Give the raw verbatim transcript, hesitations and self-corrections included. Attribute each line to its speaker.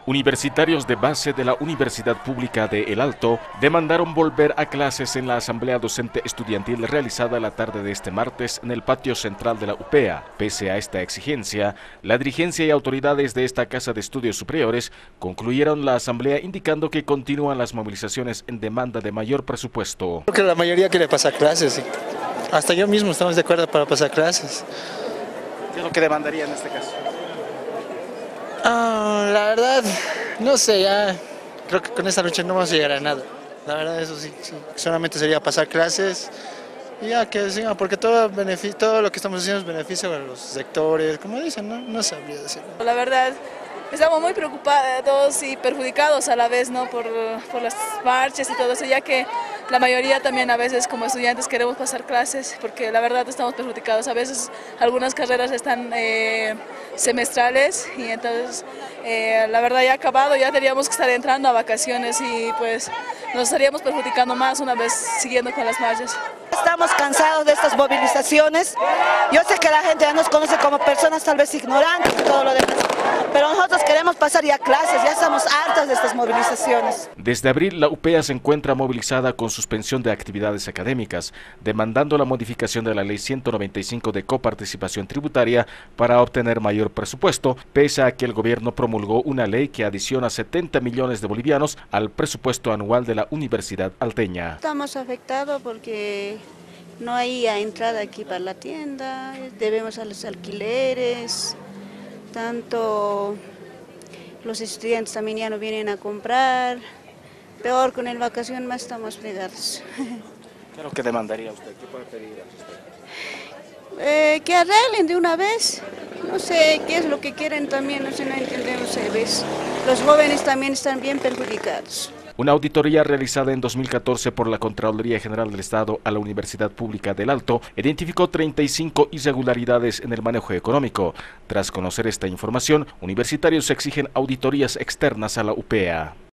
Speaker 1: Universitarios de base de la Universidad Pública de El Alto demandaron volver a clases en la Asamblea Docente Estudiantil realizada la tarde de este martes en el patio central de la U P E A. Pese a esta exigencia, la dirigencia y autoridades de esta Casa de Estudios Superiores concluyeron la asamblea indicando que continúan las movilizaciones en demanda de mayor presupuesto.
Speaker 2: Creo que la mayoría quiere pasar clases, sí. Hasta yo mismo estamos de acuerdo para pasar clases.
Speaker 3: ¿Qué es lo que demandaría en este caso?
Speaker 2: Ah, la verdad, no sé, ya creo que con esta lucha no vamos a llegar a nada. La verdad, eso sí, sí. Solamente sería pasar clases y ya que sigan, porque todo, beneficio, todo lo que estamos haciendo es beneficio para los sectores, como dicen, no, no sabría decirlo.
Speaker 4: La verdad, estamos muy preocupados y perjudicados a la vez, ¿no? por, por las marchas y todo eso, ya que la mayoría también a veces como estudiantes queremos pasar clases, porque la verdad estamos perjudicados. A veces algunas carreras están eh, semestrales y entonces eh, la verdad ya acabado, ya tendríamos que estar entrando a vacaciones y pues nos estaríamos perjudicando más una vez siguiendo con las marchas.
Speaker 5: Estamos cansados de estas movilizaciones. Yo sé que la gente ya nos conoce como personas tal vez ignorantes y todo lo demás, pero nosotros queremos pasar ya clases, ya estamos hartos de estas movilizaciones.
Speaker 1: Desde abril, la U P E A se encuentra movilizada con suspensión de actividades académicas, demandando la modificación de la Ley ciento noventa y cinco de coparticipación tributaria para obtener mayor presupuesto, pese a que el gobierno promulgó una ley que adiciona setenta millones de bolivianos al presupuesto anual de la Universidad Alteña.
Speaker 6: Estamos afectados porque no hay entrada aquí para la tienda, debemos a los alquileres, tanto los estudiantes también ya no vienen a comprar, peor con el vacación más estamos fregados.
Speaker 3: ¿Qué es lo que demandaría usted? ¿Qué puede pedir a usted?
Speaker 6: Eh, que arreglen de una vez, no sé qué es lo que quieren también, no sé, no entendemos a veces. Los jóvenes también están bien perjudicados.
Speaker 1: Una auditoría realizada en dos mil catorce por la Contraloría General del Estado a la Universidad Pública del Alto identificó treinta y cinco irregularidades en el manejo económico. Tras conocer esta información, universitarios exigen auditorías externas a la U P E A.